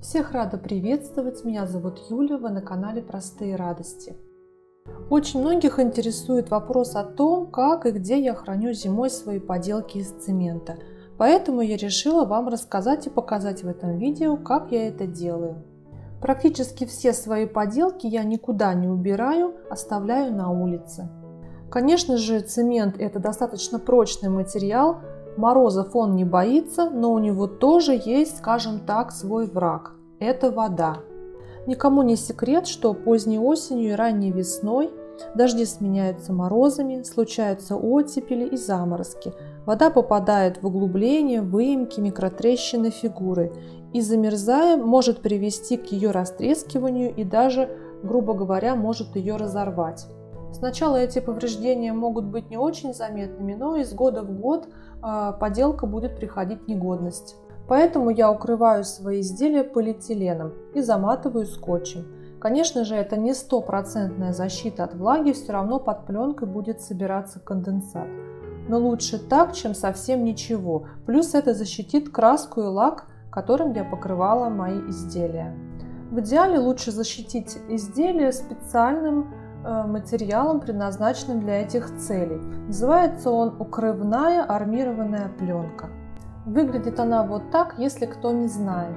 Всех рада приветствовать, меня зовут Юля, вы на канале Простые радости. Очень многих интересует вопрос о том, как и где я храню зимой свои поделки из цемента. Поэтому я решила вам рассказать и показать в этом видео, как я это делаю. Практически все свои поделки я никуда не убираю, оставляю на улице. Конечно же, цемент это достаточно прочный материал, морозов он не боится, но у него тоже есть, скажем так, свой враг. Это вода. Никому не секрет, что поздней осенью и ранней весной дожди сменяются морозами, случаются оттепели и заморозки. Вода попадает в углубления, выемки, микротрещины фигуры и, замерзая, может привести к ее растрескиванию и даже, грубо говоря, может ее разорвать. Сначала эти повреждения могут быть не очень заметными, но из года в год поделка будет приходить в негодность. Поэтому я укрываю свои изделия полиэтиленом и заматываю скотчем. Конечно же, это не стопроцентная защита от влаги, все равно под пленкой будет собираться конденсат. Но лучше так, чем совсем ничего. Плюс это защитит краску и лак, которым я покрывала мои изделия. В идеале лучше защитить изделие специальным материалом, предназначенным для этих целей. Называется он укрывная армированная пленка. Выглядит она вот так, если кто не знает.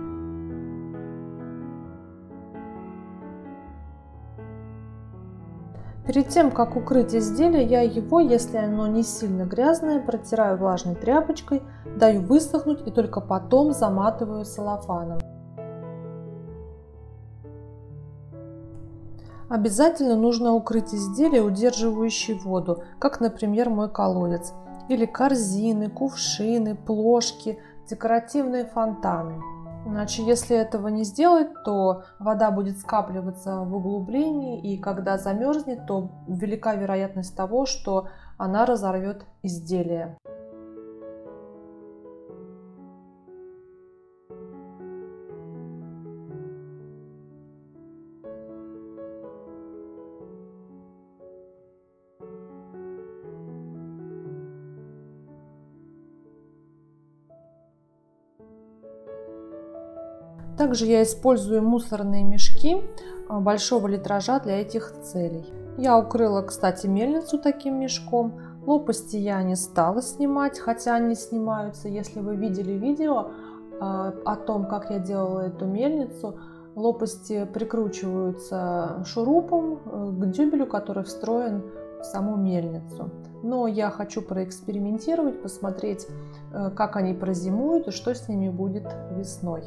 Перед тем, как укрыть изделие, я его, если оно не сильно грязное, протираю влажной тряпочкой, даю высохнуть и только потом заматываю целлофаном. Обязательно нужно укрыть изделие, удерживающее воду, как, например, мой колодец, или корзины, кувшины, плошки, декоративные фонтаны. Иначе, если этого не сделать, то вода будет скапливаться в углублении, и когда замерзнет, то велика вероятность того, что она разорвет изделие. Также я использую мусорные мешки большого литража для этих целей. Я укрыла, кстати, мельницу таким мешком. Лопасти я не стала снимать, хотя они снимаются. Если вы видели видео о том, как я делала эту мельницу, лопасти прикручиваются шурупом к дюбелю, который встроен в саму мельницу. Но я хочу проэкспериментировать, посмотреть, как они прозимуют и что с ними будет весной.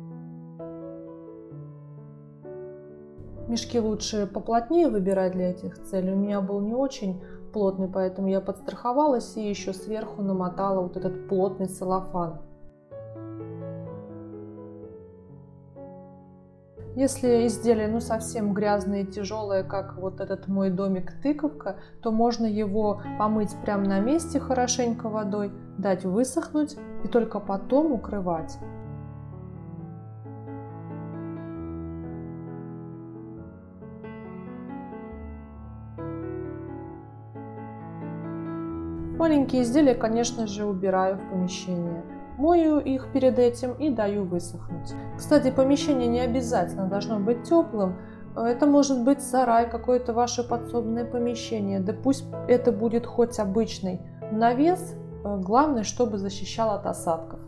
Мешки лучше поплотнее выбирать для этих целей. У меня был не очень плотный, поэтому я подстраховалась и еще сверху намотала вот этот плотный целлофан. Если изделие совсем грязное и тяжелое, как вот этот мой домик-тыковка, то можно его помыть прямо на месте хорошенько водой, дать высохнуть и только потом укрывать. Маленькие изделия, конечно же, убираю в помещение. Мою их перед этим и даю высохнуть. Кстати, помещение не обязательно должно быть теплым. Это может быть сарай, какое-то ваше подсобное помещение. Да пусть это будет хоть обычный навес. Главное, чтобы защищал от осадков.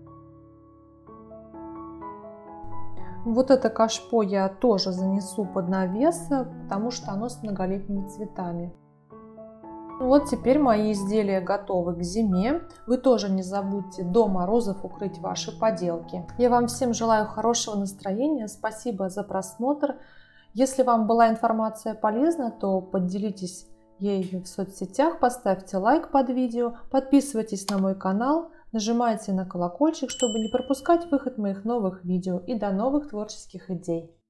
Вот это кашпо я тоже занесу под навес, потому что оно с многолетними цветами. Вот теперь мои изделия готовы к зиме. Вы тоже не забудьте до морозов укрыть ваши поделки. Я вам всем желаю хорошего настроения. Спасибо за просмотр. Если вам была информация полезна, то поделитесь ею в соцсетях, поставьте лайк под видео, подписывайтесь на мой канал, нажимайте на колокольчик, чтобы не пропускать выход моих новых видео. И до новых творческих идей!